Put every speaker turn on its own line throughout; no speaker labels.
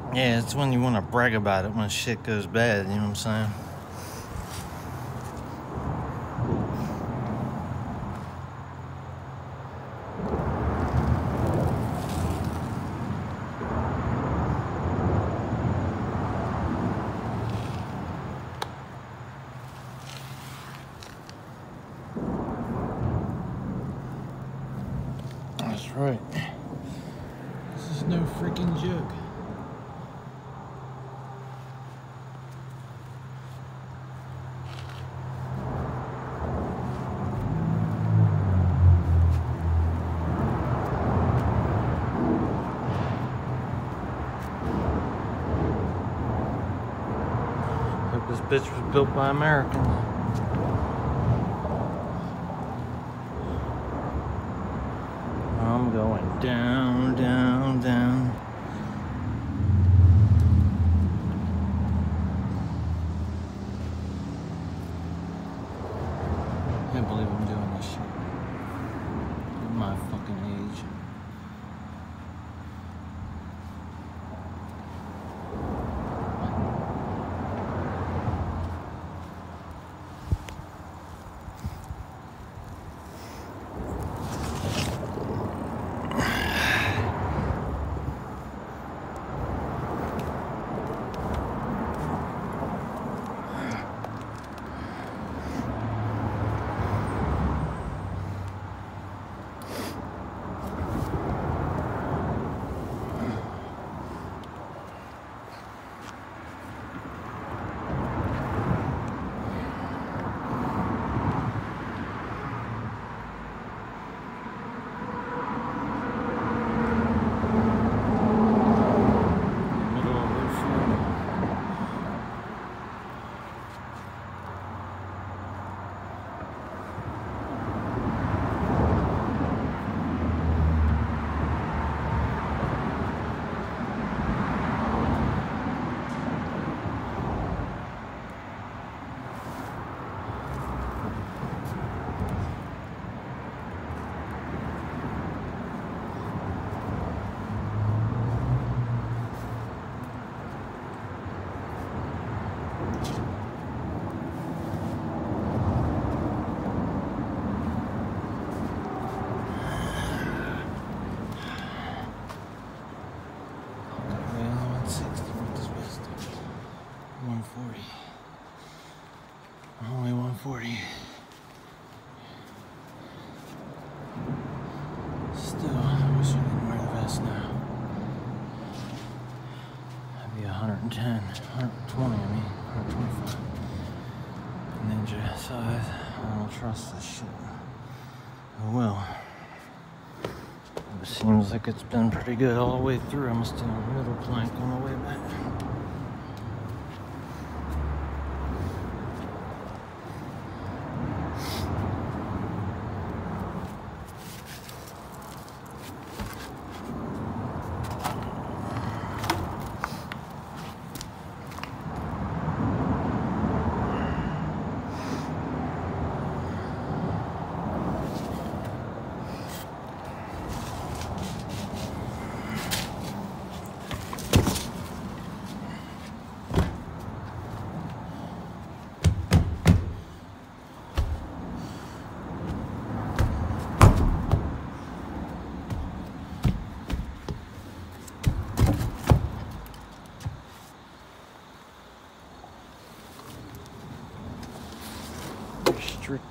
Yeah, it's when you want to brag about it when shit goes bad, you know what I'm saying? That's right. This is no freaking joke. Hope this bitch was built by Americans. I'm going down, down, down. I can't believe I'm doing this shit at my fucking age. Only 140. Still, I wish I didn't wear the vest now. That'd be 110, 120, I mean, 125. Ninja size. I don't trust this shit. Oh well. It seems like it's been pretty good all the way through. I'm still on the middle plank on the way back. Restricted.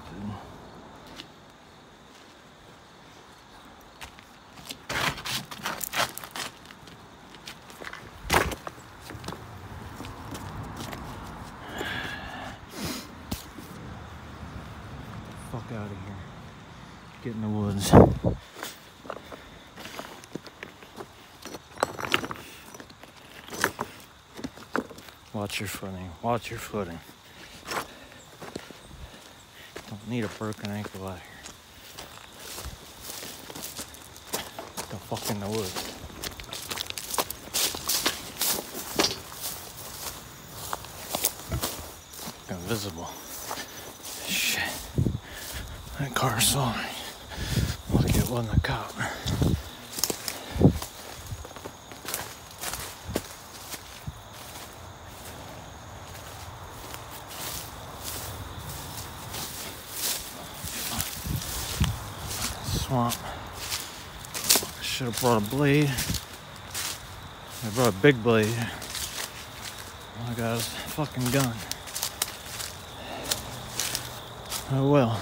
Fuck out of here. Get in the woods. Watch your footing. Watch your footing. Don't need a broken ankle out here. The fuck in the woods. Invisible. Shit. That car saw me. Lucky it wasn't a cop. swamp. I should have brought a blade. I brought a big blade. All I got is a fucking gun. Oh well.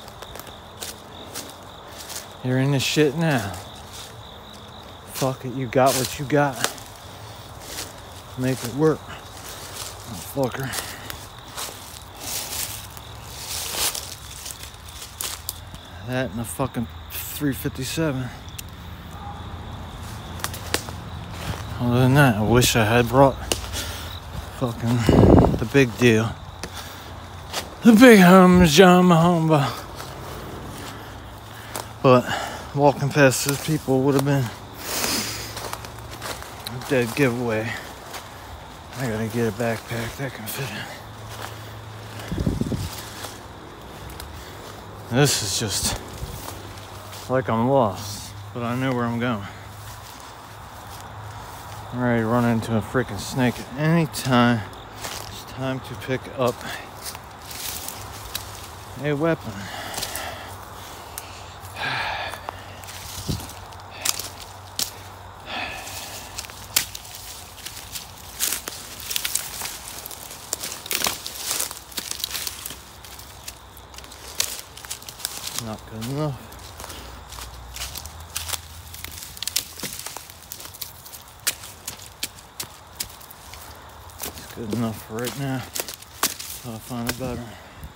You're in this shit now. Fuck it, you got what you got. Make it work, motherfucker. That and a fucking 357. Other than that, I wish I had brought fucking the big deal. The big John Mahomba. But walking past those people would have been a dead giveaway. I gotta get a backpack that can fit in. This is just like I'm lost, but I know where I'm going. I'm ready to run into a freaking snake at any time. It's time to pick up a weapon. Not good enough. It's good enough for right now. I'll find a better one.